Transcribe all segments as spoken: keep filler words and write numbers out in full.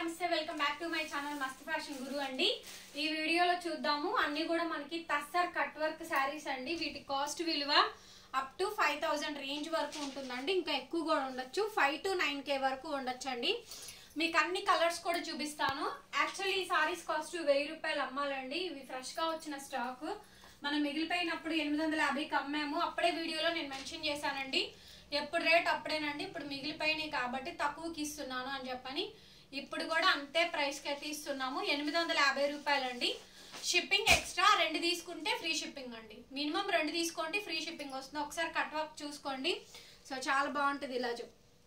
నమస్తే welcome back to my channel Mast fashion Guru అండి. ఈ వీడియోలో చూద్దాము అన్ని కూడా మనకి టస్సర్ కట్ వర్క్ శారీస్ అండి. వీటి కాస్ట్ విలువ up to five thousand range వరకు ఉంటుందండి. ఇంకా ఎక్కువ కూడా ఉండొచ్చు, ఫైవ్ టు నైన్ కే వరకు ఉండొచ్చు అండి. మీకు అన్ని కలర్స్ కూడా చూపిస్తాను. యాక్చువల్లీ ఈ సారీస్ కాస్ట్ వెయ్యి రూపాయలు అమ్మాలండి. ఇవి ఫ్రెష్ గా వచ్చిన స్టాక్. మనం మిగిలిపోయినప్పుడు ఎనిమిది వందల యాభైకి అమ్మాము. అప్పుడే వీడియోలో నేను మెన్షన్ చేశానండి, ఎప్పుడు రేట్ అప్పుడేనండి. ఇప్పుడు మిగిలిపోయినాయి కాబట్టి తక్కువకి ఇస్తున్నాను అని చెప్పని ఇప్పుడు కూడా అంతే ప్రైస్ కి అయితే ఇస్తున్నాము. ఎనిమిది వందల యాభై రూపాయలండి. షిప్పింగ్ ఎక్స్ట్రా, రెండు తీసుకుంటే ఫ్రీ షిప్పింగ్ అండి. మినిమం రెండు తీసుకోండి, ఫ్రీ షిప్పింగ్ వస్తుంది. ఒకసారి కట్ వర్క్ చూసుకోండి. సో చాలా బాగుంటుంది, ఇలా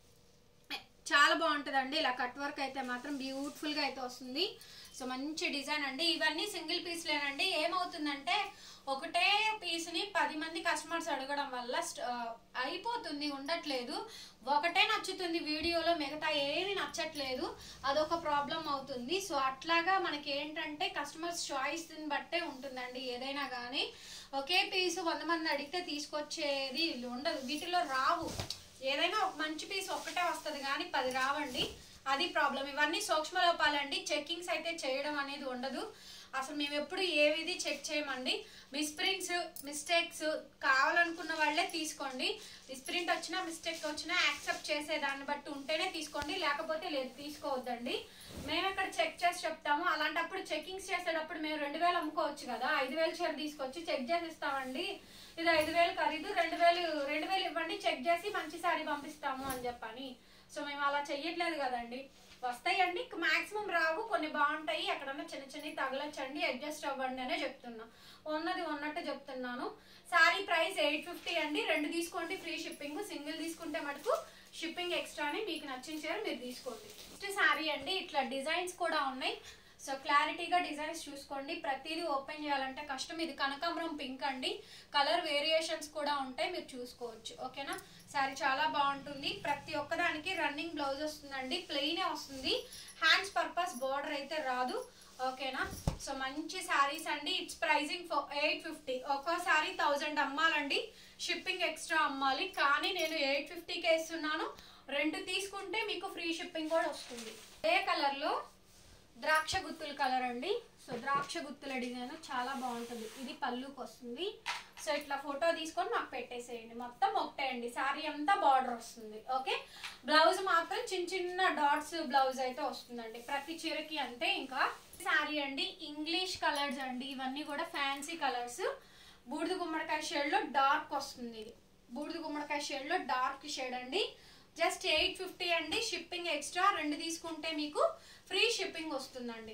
చాలా బాగుంటుంది అండి. ఇలా కట్ వర్క్ అయితే మాత్రం బ్యూటిఫుల్ గా అయితే వస్తుంది. సో మంచి డిజైన్ అండి. ఇవన్నీ సింగిల్ పీస్లేనండి. ఏమవుతుందంటే ఒకటే పీస్ ని పది మంది కస్టమర్స్ అడగడం వల్ల అయిపోతుంది, ఉండట్లేదు. ఒకటే నచ్చుతుంది వీడియోలో, మిగతా ఏమి నచ్చట్లేదు. అదొక ప్రాబ్లం అవుతుంది. సో అట్లాగా మనకి ఏంటంటే కస్టమర్స్ చాయిస్ బట్టే ఉంటుందండి ఏదైనా కానీ. ఒకే పీసు వంద మంది అడిగితే తీసుకొచ్చేది ఉండదు, వీటిలో రావు. ఏదైనా ఒక మంచి పీస్ ఒక్కటే వస్తుంది కానీ పది రావండి, అది ప్రాబ్లం. ఇవన్నీ సూక్ష్మ లోపాలండి. చెక్కింగ్స్ అయితే చేయడం అనేది ఉండదు. అసలు మేము ఎప్పుడు ఏవిది చెక్ చేయమండి. మిస్ప్రింట్స్ మిస్టేక్స్ కావాలనుకున్న వాళ్ళే తీసుకోండి. మిస్ప్రింట్ వచ్చినా మిస్టేక్ వచ్చినా యాక్సెప్ట్ చేసే దాన్ని బట్టి ఉంటేనే తీసుకోండి, లేకపోతే లేదు, తీసుకోవద్దండి. మేము ఇక్కడ చెక్ చేసి చెప్తాము. అలాంటప్పుడు చెక్కింగ్స్ చేసేటప్పుడు మేము రెండు వేలు అమ్ముకోవచ్చు కదా, ఐదు వేలు చీర తీసుకొచ్చి చెక్ చేసి ఇస్తామండి. ఇది ఐదు వేలు ఖరీదు, రెండు వేలు రెండు వేలు ఇవ్వండి, చెక్ చేసి మంచి సారీ పంపిస్తాము అని చెప్పని. సో మేము అలా చెయ్యట్లేదు కదండి. వస్తాయండి, మాక్సిమం రావు, కొన్ని బాగుంటాయి. ఎక్కడన్నా చిన్న చిన్నవి తగలొచ్చండి, అడ్జస్ట్ అవ్వండి అనే చెప్తున్నా. ఉన్నది ఉన్నట్టు చెప్తున్నాను. సారీ ప్రైస్ ఎయిట్ ఫిఫ్టీ అండి. రెండు తీసుకోండి, ఫ్రీ షిప్పింగ్. సింగిల్ తీసుకుంటే మటుకు షిప్పింగ్ ఎక్స్ట్రాని. మీకు నచ్చిన చీర మీరు తీసుకోండి. నెక్స్ట్ సారీ అండి. ఇట్లా డిజైన్స్ కూడా ఉన్నాయి. సో క్లారిటీగా డిజైన్స్ చూసుకోండి. ప్రతిదీ ఓపెన్ చేయాలంటే కష్టం. ఇది కనకాంబరం పింక్ అండి. కలర్ వేరియేషన్స్ కూడా ఉంటాయి, మీరు చూసుకోవచ్చు. ఓకేనా. సారీ చాలా బాగుంటుంది. ప్రతి ఒక్కదానికి రన్నింగ్ బ్లౌజ్ వస్తుందండి, ప్లెయినే వస్తుంది. హ్యాండ్స్ పర్పస్ బోర్డర్ అయితే రాదు. ఓకేనా. సో మంచి శారీస్ అండి. It's pricing for eight fifty. ఒక్కో సారీ థౌజండ్ అమ్మాలండి, షిప్పింగ్ ఎక్స్ట్రా అమ్మాలి. కానీ నేను ఎయిట్ ఫిఫ్టీకే ఇస్తున్నాను. రెండు తీసుకుంటే మీకు ఫ్రీ షిప్పింగ్ కూడా వస్తుంది. ఏ కలర్ లో ద్రాక్ష గుత్తుల కలర్ అండి. సో ద్రాక్ష గుత్తుల డిజైన్ చాలా బాగుంటుంది. ఇది పళ్ళుకి వస్తుంది. సో ఇట్లా ఫోటో తీసుకొని మాకు పెట్టేసేయండి. మొత్తం ఒకటే అండి, సారీ అంతా బార్డర్ వస్తుంది. ఓకే. బ్లౌజ్ మాత్రం చిన్న చిన్న డాట్స్ బ్లౌజ్ అయితే వస్తుందండి ప్రతి చీరకి అంతే. ఇంకా సారీ అండి. ఇంగ్లీష్ కలర్స్ అండి. ఇవన్నీ కూడా ఫ్యాన్సీ కలర్స్. బూడిద గుమ్మడికాయ షేడ్ లో డార్క్ వస్తుంది. ఇది బూడిద గుమ్మడికాయ షేడ్ లో డార్క్ షేడ్ అండి. జస్ట్ ఎయిట్ ఫిఫ్టీ అండి. షిప్పింగ్ ఎక్స్ట్రా, రెండు తీసుకుంటే మీకు ఫ్రీ షిప్పింగ్ వస్తుందండి.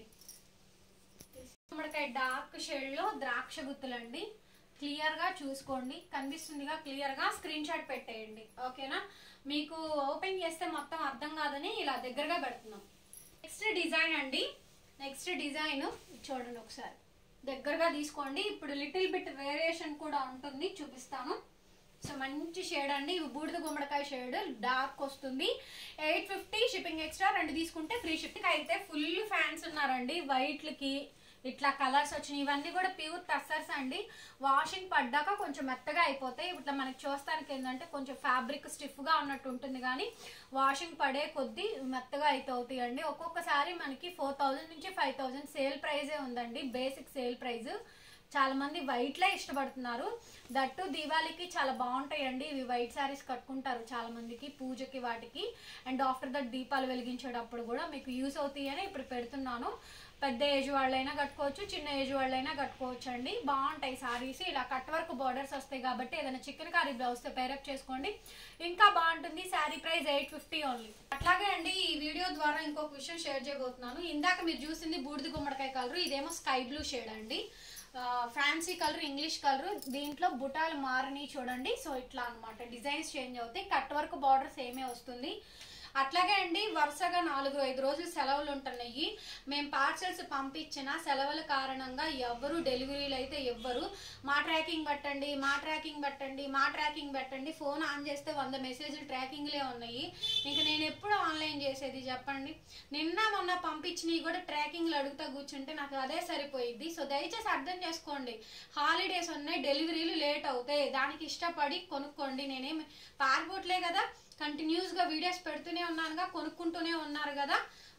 గుమ్మడికాయ డార్క్ షేడ్ లో ద్రాక్ష గుత్తులండి. క్లియర్ గా చూసుకోండి, కనిపిస్తుందిగా క్లియర్ గా. స్క్రీన్ షాట్ పెట్టేయండి. ఓకేనా. మీకు ఓపెన్ చేస్తే మొత్తం అర్థం కాదని ఇలా దగ్గరగా పెడుతున్నాం. నెక్స్ట్ డిజైన్ అండి. నెక్స్ట్ డిజైన్ చూడండి ఒకసారి, దగ్గరగా తీసుకోండి. ఇప్పుడు లిటిల్ బిట్ వేరియేషన్ కూడా ఉంటుంది, చూపిస్తాను. సో మంచి షేడ్ అండి. ఇవి బూడిద గుమ్మడికాయ షేడ్ డార్క్ వస్తుంది. ఎయిట్ ఫిఫ్టీ షిప్పింగ్ ఎక్స్ట్రా, రెండు తీసుకుంటే ఫ్రీ షిప్పింగ్. అయితే ఫుల్ ఫ్యాన్స్ ఉన్నారండి వైట్లకి. ఇట్లా కలర్స్ వచ్చినాయి. ఇవన్నీ కూడా ప్యూర్ టస్సర్స్ అండి. వాషింగ్ పడ్డాక కొంచెం మెత్తగా అయిపోతాయి. ఇట్లా మనకి చూస్తానికి ఏంటంటే కొంచెం ఫ్యాబ్రిక్ స్టిఫ్ గా ఉన్నట్టు ఉంటుంది, కానీ వాషింగ్ పడే కొద్దీ మెత్తగా అయితే అవుతాయి అండి. ఒక్కొక్కసారి మనకి ఫోర్ థౌజండ్ నుంచి ఫైవ్ థౌజండ్ సేల్ ప్రైజే ఉందండి, బేసిక్ సేల్ ప్రైజ్. చాలా మంది వైట్లే ఇష్టపడుతున్నారు. దట్టు దీవాళికి చాలా బాగుంటాయండి. ఇవి వైట్ శారీస్ కట్టుకుంటారు చాలా మందికి, పూజకి వాటికి. అండ్ ఆఫ్టర్ దట్ దీపాలు వెలిగించేటప్పుడు కూడా మీకు యూస్ అవుతాయి అని ఇప్పుడు పెడుతున్నాను. పెద్ద ఏజ్ వాళ్ళైనా కట్టుకోవచ్చు, చిన్న ఏజ్ వాళ్ళైనా కట్టుకోవచ్చు అండి. బాగుంటాయి సారీస్. ఇలా కట్ వర్క్ బార్డర్స్ వస్తాయి కాబట్టి ఏదైనా చికెన్ కర్రీ బ్లౌజ్ తో పేరప్ చేసుకోండి, ఇంకా బాగుంటుంది. Sari price eight fifty only. అట్లాగే అండి ఈ వీడియో ద్వారా ఇంకొక విషయం షేర్ చేయబోతున్నాను. ఇందాక మీరు చూసింది బూడిద గుమ్మడికాయ కలర్, ఇదేమో స్కై బ్లూ షేడ్ అండి. Fancy colour, English colour. దీంట్లో బుటాలు మారని చూడండి. సో ఇట్లా అనమాట డిజైన్స్ చేంజ్ అవుతాయి. కట్ వర్క్ బార్డర్ సేమే వస్తుంది. అట్లాగే అండి వరుసగా నాలుగు ఐదు రోజులు సెలవులు ఉంటున్నాయి. మేము పార్సల్స్ పంపించిన సెలవుల కారణంగా ఎవ్వరు డెలివరీలు అయితే ఇవ్వరు. మా ట్రాకింగ్ పెట్టండి, మా ట్రాకింగ్ పెట్టండి, మా ట్రాకింగ్ పెట్టండి. ఫోన్ ఆన్ చేస్తే వంద మెసేజ్లు ట్రాకింగ్లే ఉన్నాయి. ఇంకా నేను ఎప్పుడు ఆన్లైన్ చేసేది చెప్పండి. నిన్న మొన్న పంపించినవి కూడా ట్రాకింగ్లు అడుగుతా కూర్చుంటే నాకు అదే సరిపోయిద్ది. సో దయచేసి అర్థం చేసుకోండి. హాలిడేస్ ఉన్నాయి, డెలివరీలు లేట్ అవుతాయి. దానికి ఇష్టపడి కొనుక్కోండి. నేనేమి పారిపోట్లే కదా, కంటిన్యూస్ గా వీడియోస్ పెడుతూనే ఉన్నానుగా, కొనుక్కుంటూనే ఉన్నారు కదా.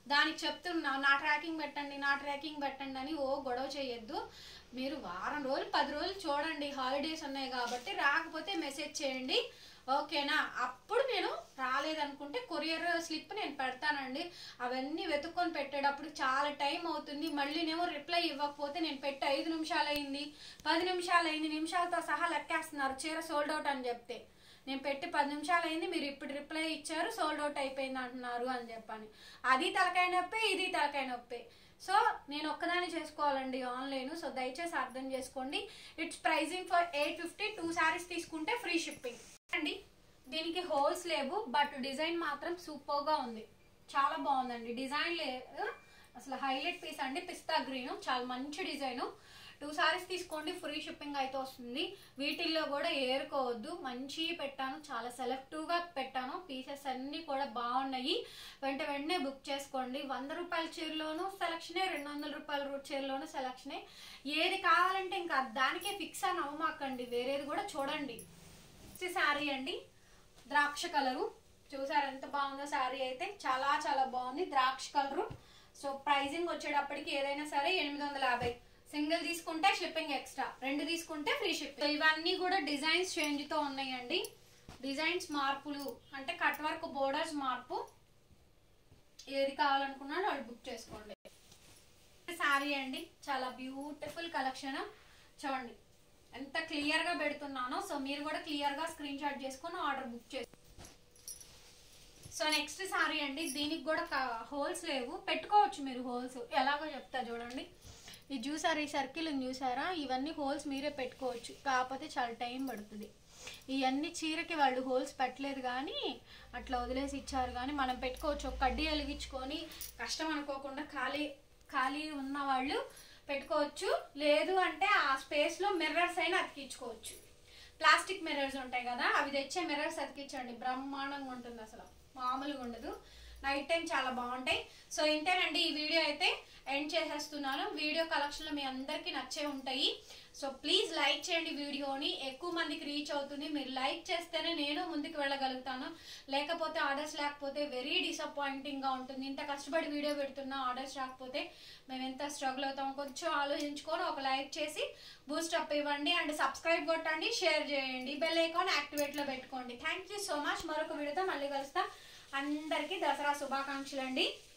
దానికి చెప్తున్నా నా ట్రాకింగ్ పెట్టండి నా ట్రాకింగ్ పెట్టండి అని ఓ గొడవ చేయొద్దు. మీరు వారం రోజులు పది రోజులు చూడండి, హాలిడేస్ ఉన్నాయి కాబట్టి. రాకపోతే మెసేజ్ చేయండి ఓకేనా. అప్పుడు నేను రాలేదనుకుంటే కొరియర్ స్లిప్ నేను పెడతానండి. అవన్నీ వెతుక్కొని పెట్టేటప్పుడు చాలా టైం అవుతుంది. మళ్ళీనేమో రిప్లై ఇవ్వకపోతే నేను పెట్టి ఐదు నిమిషాలు అయింది పది నిమిషాలు అయింది నిమిషాలతో సహా లెక్కేస్తున్నారు చీర సోల్డ్ అవుట్ అని చెప్తే. నేను పెట్టి పది నిమిషాలు అయింది మీరు ఇప్పుడు రిప్లై ఇచ్చారు సోల్డ్ అవుట్ అయిపోయింది అంటున్నారు అని చెప్పని. అది తలకాయ నొప్పి ఇది తలకాయ నొప్పి. సో నేను ఒక్కదాన్ని చేసుకోవాలండి ఆన్లైన్. సో దయచేసి అర్థం చేసుకోండి. It's pricing for eight fifty two saris తీసుకుంటే ఫ్రీ షిప్పింగ్ అండి. దీనికి హోల్స్ లేవు బట్ డిజైన్ మాత్రం సూపర్ గా ఉంది, చాలా బాగుందండి. డిజైన్ లేదు అసలు హైలైట్ పీస్ అండి. పిస్తా గ్రీన్ చాలా మంచి డిజైన్. టూ సారీస్ తీసుకోండి ఫ్రీ షిప్పింగ్ అయితే వస్తుంది. వీటిల్లో కూడా ఏరుకోవద్దు, మంచి పెట్టాను, చాలా సెలెక్టివ్ గా పెట్టాను. పీసెస్ అన్ని కూడా బాగున్నాయి. వెంట వెంటనే బుక్ చేసుకోండి. వంద రూపాయల చీరలోను సెలక్షనే, రెండు వందల రూపాయల చీరలోను సెలక్షనే. ఏది కావాలంటే ఇంకా దానికే ఫిక్స్ అని అవ్వమాకండి, వేరేది కూడా చూడండి. శారీ అండి ద్రాక్ష కలరు, చూసారు ఎంత బాగుందో శారీ అయితే. చాలా చాలా బాగుంది ద్రాక్ష కలరు. సో ప్రైజింగ్ వచ్చేటప్పటికి ఏదైనా సరే ఎనిమిది వందల యాభై. సింగిల్ తీసుకుంటే షిప్పింగ్ ఎక్స్ట్రా, రెండు తీసుకుంటే ఫ్రీ షిప్పింగ్. ఇవన్నీ కూడా డిజైన్స్ చేంజ్ తో ఉన్నాయండి. డిజైన్స్ మార్పులు అంటే కట్ వర్క్ బోర్డర్స్ మార్పు. ఏది కావాలనుకున్నారో వాళ్ళు బుక్ చేసుకోండి. శారీ అండి చాలా బ్యూటిఫుల్ కలెక్షన్. చూడండి ఎంత క్లియర్ గా పెడుతున్నానో. సో మీరు కూడా క్లియర్ గా స్క్రీన్ షాట్ చేసుకొని ఆర్డర్ బుక్ చేసుకోండి. సో నెక్స్ట్ శారీ అండి, దీనికి కూడా హోల్స్ లేవు, పెట్టుకోవచ్చు మీరు హోల్స్. ఎలాగో చెప్తా చూడండి. ఇది చూసారా ఈ సర్కిల్ చూసారా, ఇవన్నీ హోల్స్ మీరే పెట్టుకోవచ్చు, కాకపోతే చాలా టైం పడుతుంది. ఇవన్నీ చీరకి వాళ్ళు హోల్స్ పెట్టలేదు కానీ అట్లా వదిలేసి ఇచ్చారు, కానీ మనం పెట్టుకోవచ్చు. ఒక కడ్డీ వెలిగించుకొని కష్టం అనుకోకుండా ఖాళీ ఖాళీ ఉన్న వాళ్ళు పెట్టుకోవచ్చు. లేదు అంటే ఆ స్పేస్ లో మిర్రర్స్ అయినా అతికించుకోవచ్చు. ప్లాస్టిక్ మిర్రర్స్ ఉంటాయి కదా, అవి తెచ్చే మిర్రర్స్ అతికించండి, బ్రహ్మాండంగా ఉంటుంది, అసలు మామూలుగా ఉండదు. నైట్ టైం చాలా బాగుంటాయి. సో ఇంతేనండి, ఈ వీడియో అయితే ఎండ్ చేసేస్తున్నాను. వీడియో కలెక్షన్లు మీ అందరికీ నచ్చే ఉంటాయి. సో ప్లీజ్ లైక్ చేయండి, వీడియోని ఎక్కువ మందికి రీచ్ అవుతుంది. మీరు లైక్ చేస్తేనే నేను ముందుకు వెళ్ళగలుగుతాను, లేకపోతే ఆర్డర్స్ లేకపోతే వెరీ డిసప్పాయింటింగ్గా ఉంటుంది. ఇంత కష్టపడి వీడియో పెడుతున్నా ఆర్డర్స్ రాకపోతే మేము ఎంత స్ట్రగుల్ అవుతాం. కొంచెం ఆలోచించుకొని ఒక లైక్ చేసి బూస్ట్ అప్ ఇవ్వండి, అండ్ సబ్స్క్రైబ్ కొట్టండి, షేర్ చేయండి, బెల్ ఐకాన్ యాక్టివేట్లో పెట్టుకోండి. Thank you so much. మరొక వీడియోతో మళ్ళీ కలుస్తా. అందరికీ దసరా శుభాకాంక్షలు అండి.